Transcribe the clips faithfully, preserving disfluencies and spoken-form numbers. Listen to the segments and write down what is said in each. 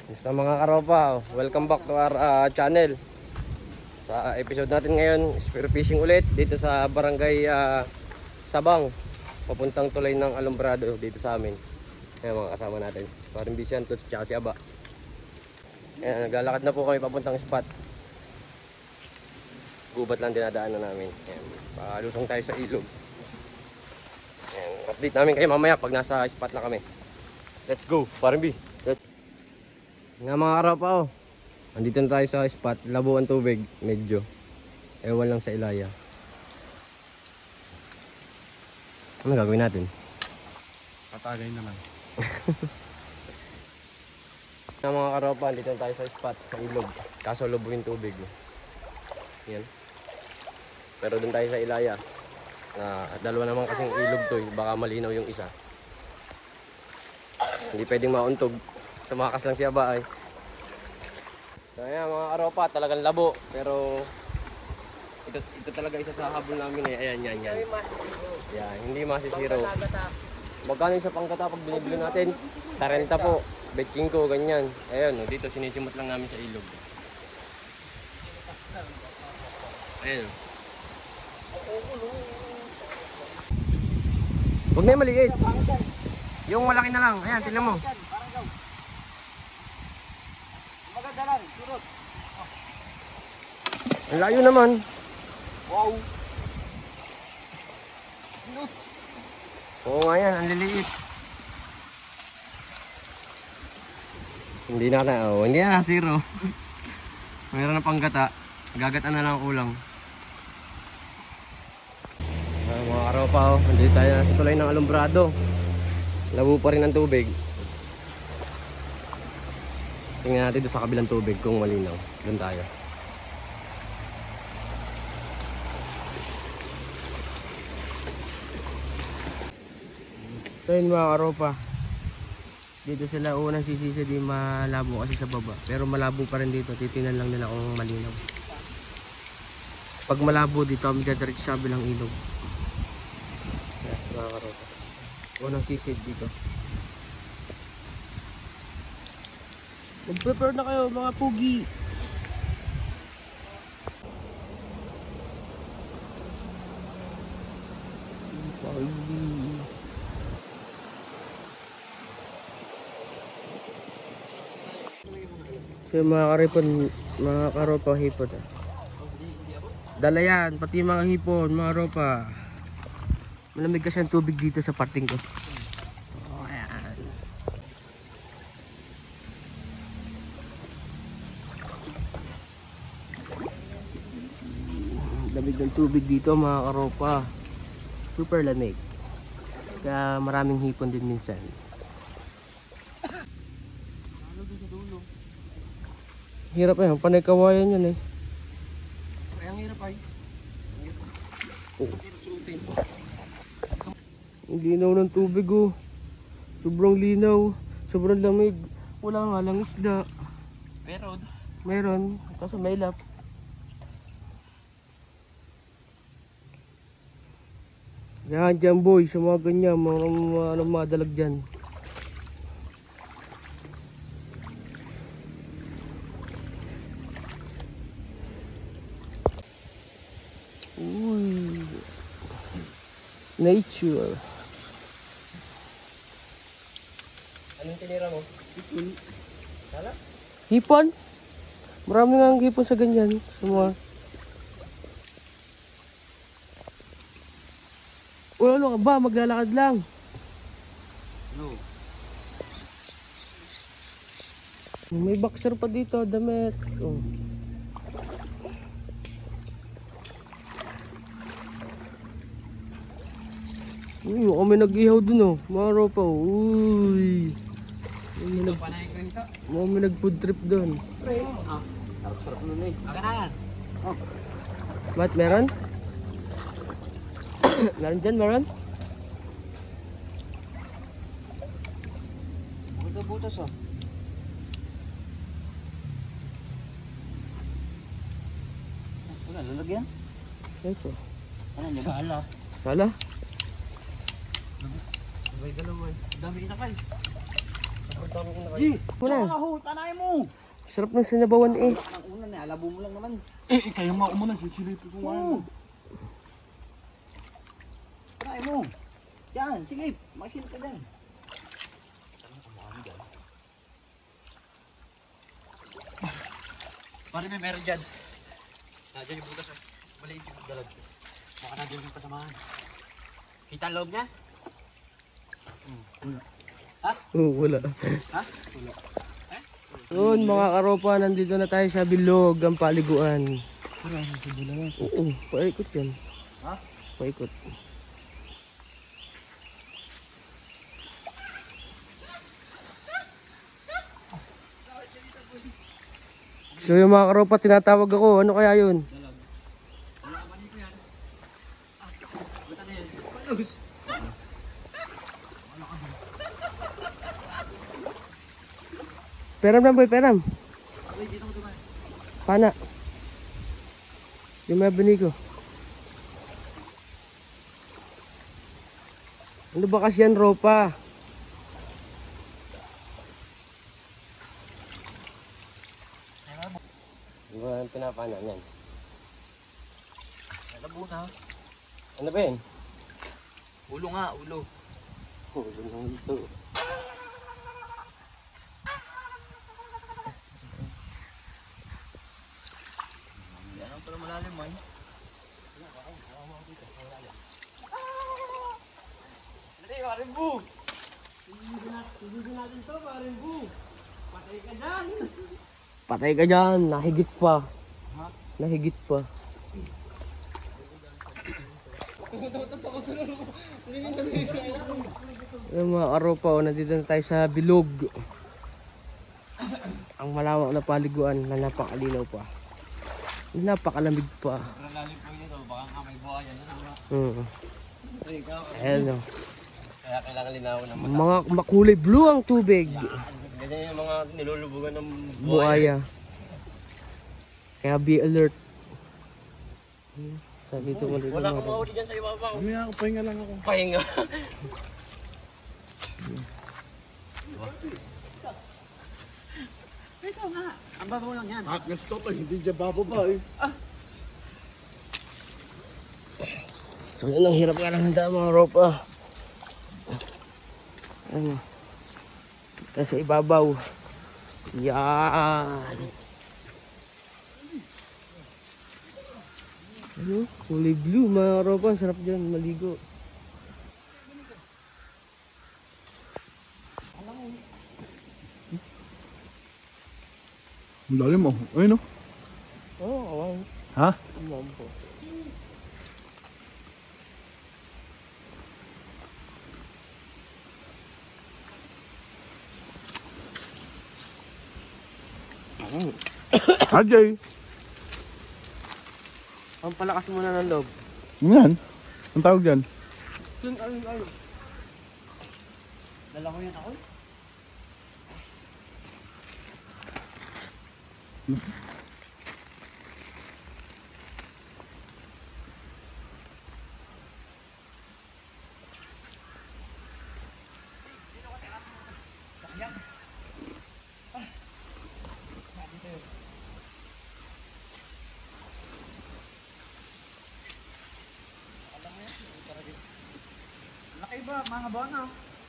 Sa mga karopa, welcome back to our uh, channel. Sa episode natin ngayon, spear fishing ulit dito sa barangay uh, Sabang, papuntang tulay ng Alumbrado dito sa amin. Ayan mga kasama natin, parang Bisyan to tsaka si Aba. Ayan, naglalakad na po kami papuntang spot. Gubat lang dinadaanan namin. Ayan, palusong tayo sa ilog. Ayan, update namin kayo mamaya pag nasa spot na kami. Let's go, parang B. Let's... Nga mga karopa, oh. Andito na tayo sa spot, labo ang tubig, medyo. Ewan lang sa ilaya. Ano gagawin natin? Patagay naman. Nga mga karopa, andito na tayo sa spot, sa ilog. Kaso labo yung tubig. Yan. Pero dun tayo sa ilaya. Na dalawa naman kasing ilog to, eh. Baka malinaw yung isa. Hindi pwedeng mauntog. Tumakas lang siya ba ay. So ayan mga karopa, talagang labo. Pero ito, ito talaga isa sa habol namin eh. Ayan, yan, yan. Yan, hindi masisiro. Magkano sa panggata pag binibili natin? Tarenta po, betching ko, ganyan. Ayan, dito sinisimot lang namin sa ilog. Ayan. Huwag na yung maliit. Yung malaki na lang. Ayan, tingnan mo. Magadalan, surot. Ang layo naman. Wow. Oo nga yan, ang liliit. Hindi na na, oh, hindi na zero. Mayroon na panggata. Gagatan na lang ulang. Ah, mga karopa, oh, nandito tayo sa tulay ng Alumbrado. Labo pa rin ang tubig. Tingnan natin doon sa kabilang tubig kung malinaw. Doon tayo. So yun mga karopa, dito sila unang sisisi di malabo kasi sa baba. Pero malabo pa rin dito, titingnan lang nila kung malinaw. Pag malabo dito, kami dadiretso sa kabilang ilog. Yes, mga karopa, unang sisid dito. Mag-prepare na kayo mga pugi. So mga karipon, mga karopa, hipon ah. Dala yan, pati mga hipon, mga ropa. Malamig kasi ang tubig dito sa parting ko. Oh, ayan. Lamig ng tubig dito mga karopa. Super lamig. Kaya maraming hipon din minsan. Hirap yan, panay kawayan yan eh. Kaya ang hirap ay. Oh. Ang linaw ng tubig oh. Sobrang linaw, sobrang lamig. Wala nga lang isda. Meron. Meron, kaso may lap. Yan dyan boy, sa mga ganyan, mga, mga, mga madalag dyan. Uy, nature. Anong tinira mo? Hipon. Kala? Hipon? Marami nga ang hipon sa ganyan. Sa mga... O ano ka ba? Maglalakad lang. No. May boxer pa dito, damit. Oh. Uy, kami nag-ihaw dun oh. Mga ropa oh. Uy. May nag Panay ko nito. may nag-food trip dun. Ah, sarap-sarap nun eh. Baka na yan. Oh. Mat, meron? Meron dyan, meron? Butas-butas oh. Wala, lalagyan. Ito. Ano niya ba? Sala. Sala? Sabay dalawa eh. Dami na kayo. dami inakay. G! Wala. Ako, panahin mo! Sarap ng sinabawan eh. Ang una na, alabo mo lang naman. Eh, eh, kayo nga umuna, sisilipin ko nga. Oo. Panahin mo. Yan, sige, magsilip ka dyan. Pare, may meron dyan. Nandiyan yung butas ah. Maliit yung dalag. Baka nandiyan yung kasamahan. Kita ang loob niya? Oo, wala. Ha? Wala. Yun mga karopa, nandito na tayo sa bilog ang paliguan. Oo, paikot yan. Ha? Paikot. So yung mga karopa, tinatawag ako. Ano kaya yun? Peram na boy, peram. Pana. Yung may bini ko. Ano ba kasi yan, ropa? Ano ba ang pinapana yan? Nalabo na. Ano ba yan? Ulo nga, ulo. Oh, ganun ito. Yan ang pala malalim man. Dali, Marimbu! Patay ka dyan, nahigit pa. Nahigit pa. Yung mga karopa, oh, nandito na tayo sa bilog. Ang malawak na paliguan na napakalinaw pa. Napakalamig pa. Sobrang lalim po yun. Baka nga may buhaya. Yan ang mga. Hmm. Ayan o. Kaya kailangan linawin ng mata. Mga makulay blue ang tubig. Ganyan yung mga nilulubugan ng Buaya. Kaya be alert. Sabi ito mo dito. Wala kang mahuli dyan sa ibabaw. Mamaya ako, pahinga lang ako. Pahinga. Ito nga. Ang babaw lang yan. At gusto to, hindi dyan bababa eh. So yun ang hirap ka ng handa mga ropa. Ano? Kita sa ibabaw. Yan. Ano? Kulay blue mga ropa. Sarap dyan maligo. Ang lalim mo. Ayun oh. Oo, oh, awang. Ha? Awang po. Ajay. Ang palakas muna ng loob. Yan. Ang tawag dyan. Yun, ayun, ayun. Dala ko yan ako. Laki ba? Mga bono.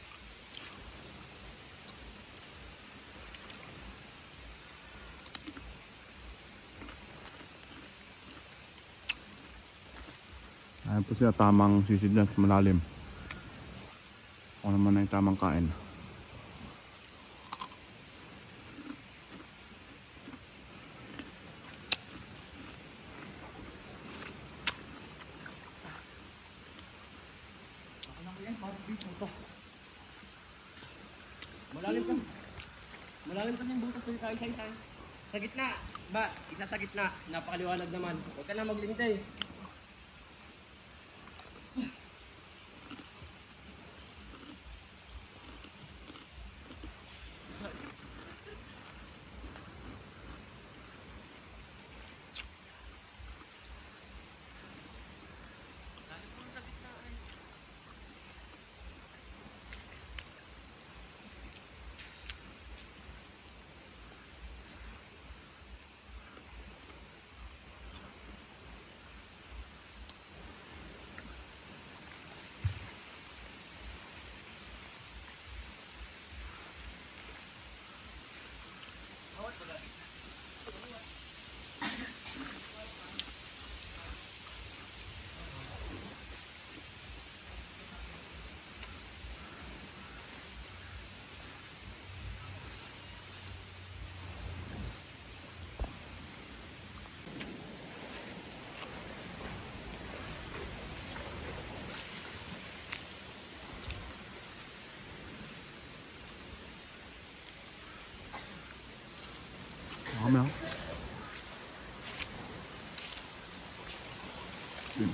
Ayan po siya, tamang sisid na sa malalim. Ako naman na yung tamang kain. Malalim pa. Malalim pa yung butas pwede tayo isa-isa. Sa gitna. Ba, isa sa gitna. Napakaliwanag naman. Huwag ka na maglintay.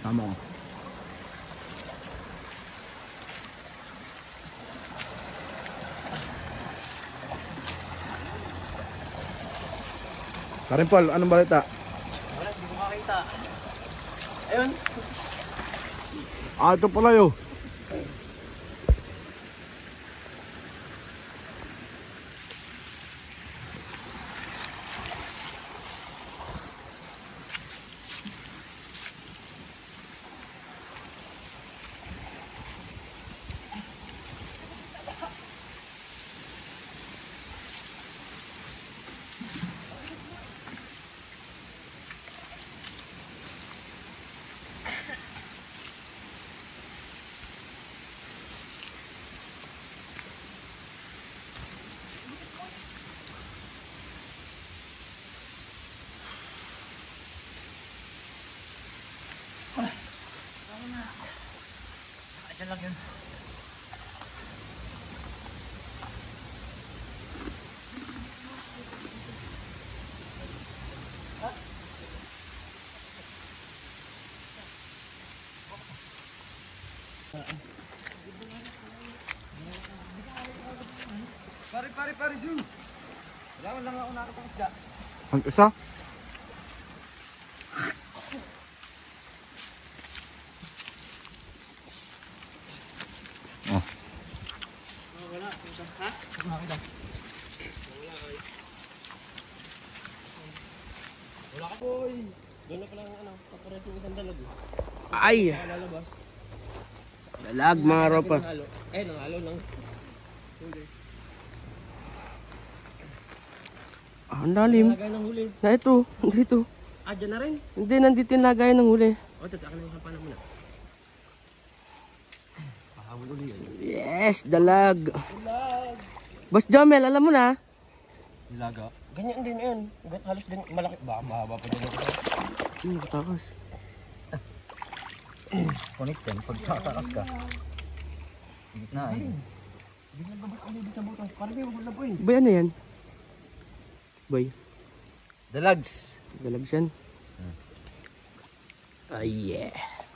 Tama ko. Karin Paul, anong balita? Wala, hindi ko makakita. Ayun. Ah, ito pala yun. Diyan lang yun. Pare, pare, pare, Zoom. Wala lang ako nakakatang isda. Ang isa? Oh. Wala. Ha? Nakakita. Wala ka. Boy. Doon na pala ang ano, kapares yung isang dalag. Ay! Lalabas. Dalag mga ropa. Nanghalo. Eh, nanghalo ng huli. Ah, ang lalim. Lagay ng huli. Na ito, dito. Ah, dyan na rin. Hindi, nandito yung lagay ng huli. O, tapos akin na yung kapanan muna. Pahabol uli yan. Yes, dalag. Boss Jomel, alam mo na. Nilaga. Ganyan din yan. Halos din malaki. Baka mahaba pa dyan. Hmm, nakatakas. Connect yan. Pag nakatakas ka. Gitna eh. Hindi na babas ang huli sa butas. Parang may wala po yun. Boy, ano yan? Boy, Dalags. dalag siyan. Ay, yeah.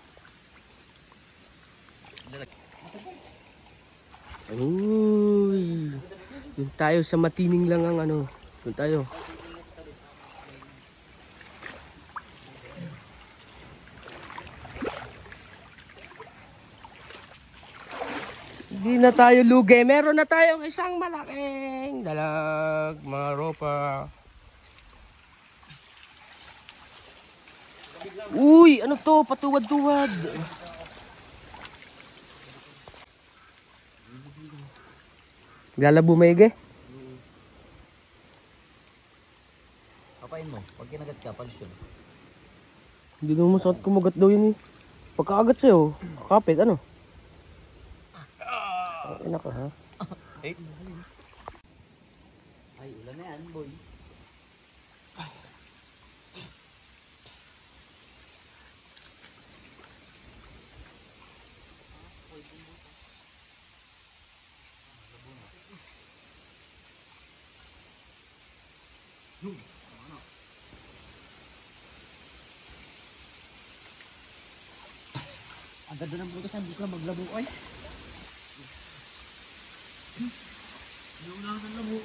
Uy. Doon tayo sa matining lang ang ano. Doon tayo. Hindi na tayo lugi. Meron na tayong isang malaking dalag, mga ropa. Uy, ano to? Patuwad-tuwad. Lalabo maigi. Kapain mo. Pag kinagat ka, palis yun. Hindi naman masakit kumagat daw yun eh. Pagkakagat sa'yo, kakapit, ano? Ay, naka ha? Ay, ulan na yan, boy. Ang ganda ng butas. Hindi ko na maglabo ko ay. Naunahan ng labo.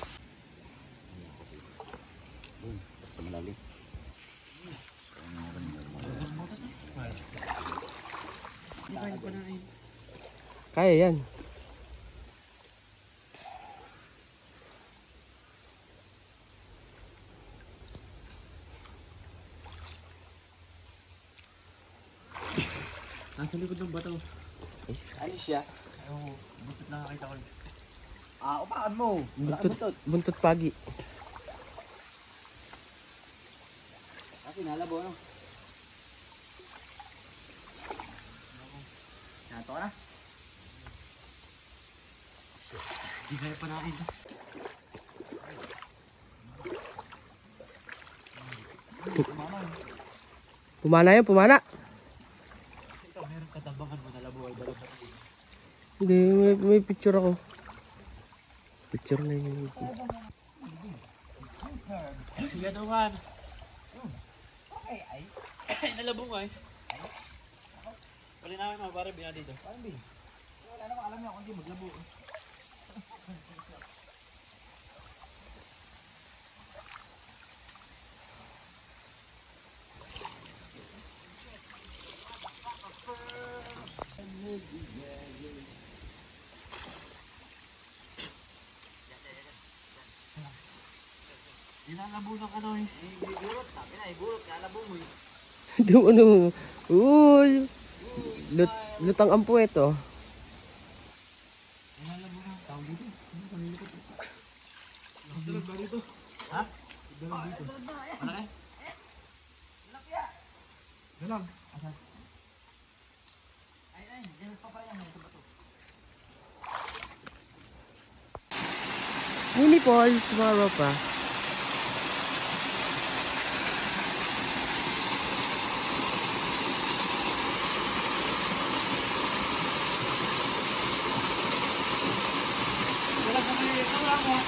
Sa malalim. Hindi kain pa na eh. Kaya yan. Nasa likod ng bato. Ayos siya. Oo, butot na nakakita ko. Ah, upakan mo. Wala ka Buntot, buntot. buntot pagi. Kasi nalabo, ano? Nato ka na? Hindi kaya pa nakakita. Pumana yun, pumana. Ito, meron katabangan mo na labo ay dalawa. Hindi, may, may picture ako. Picture na yun. Sige daw man. Ay, ay. Ay, nalabo nga eh. Pali namin mga pare, bina dito. Parang di. Wala namang alam niya kung di maglabo. Dinalabo ng ano eh. Igurot, sabi na, igurot, kalabo mo eh. Doon ano. Uy. Lut lutang ang puwet oh. Dinalabo ng tao dito. Dalag ba dito? Ha? Dalag dito. Malaki? Laki ah. Dalag. Asan? Ay, ay, yan pa pala yan. Ito ba to? Mini Paul, tomorrow pa. Dalag na kayo. Ito lang mo.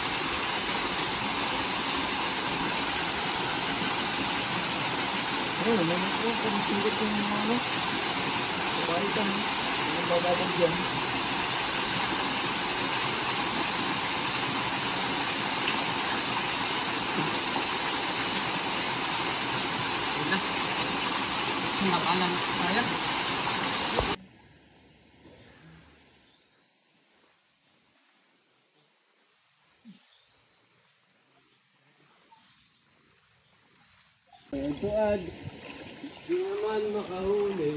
Ano, naman ito, kung singit yung mga ano. Kabalitan, yung bababag dyan. Nakalan. Kaya? Tuad. Di naman makahuli.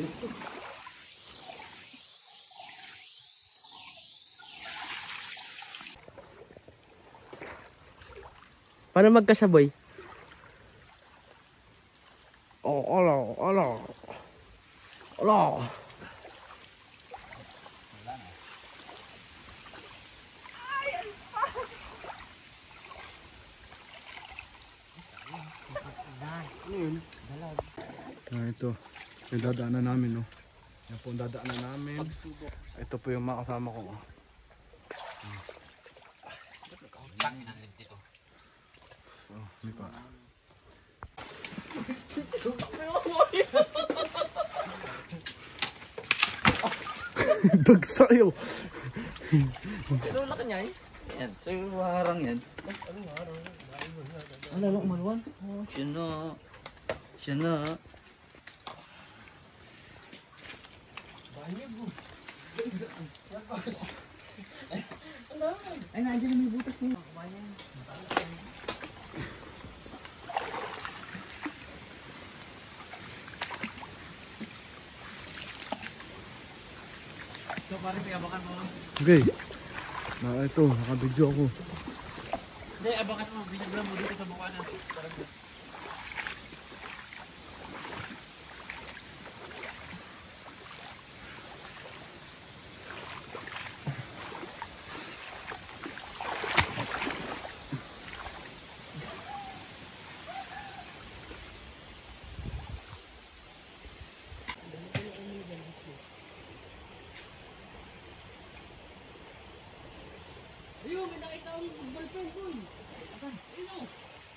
Paano magkasaboy? Oh, ala, ala. Ala. Ah, ito. Yung dadaanan namin, no? Yan po ang dadaanan namin. Ito po yung mga kasama ko. Oh. So, may pa. Bagsak yun. Pero laki niya eh. Yan, so yung harang yan. Ano lang, umaluan? Oh, siya na. Siya na. Ay, nandiyan na may butas niya. So pare, may abakan mo. Okay. Na ito, nakabidyo ako. Hindi, abakan mo. Binaglan mo dito sa bukana. Ayun, may nakita akong ballpen ko eh. Asan? Ayun o.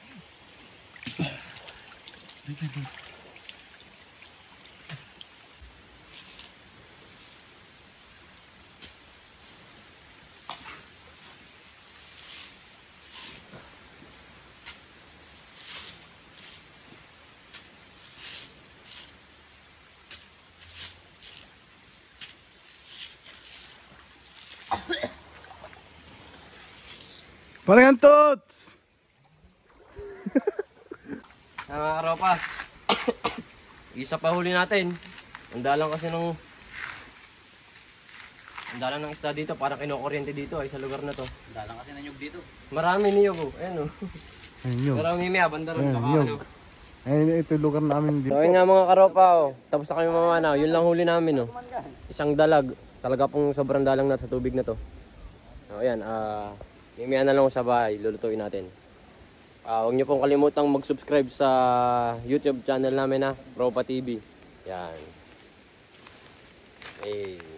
Parang yan, Tots! Mga karopa. Isa pa huli natin. Ang dalang kasi nung ang dalang ng isda dito, parang kinukuryente dito ay sa lugar na to. Dalang kasi na nyug dito. Marami niyo po. Ayan oh. Ayun yun. Pero mimi banda ron Ayan, baka yun. ano. Ayun, ito yung lugar namin dito. So ayun nga mga karopa oh. Tapos na kami mamanaw. Yun lang huli namin oh. Isang dalag. Talaga pong sobrang dalang na sa tubig na to. So ayan, ah mimihan na lang sa bahay, lulutuin natin. Ah, huwag niyo pong kalimutang mag-subscribe sa YouTube channel namin na Ropa T V. Yan. Eh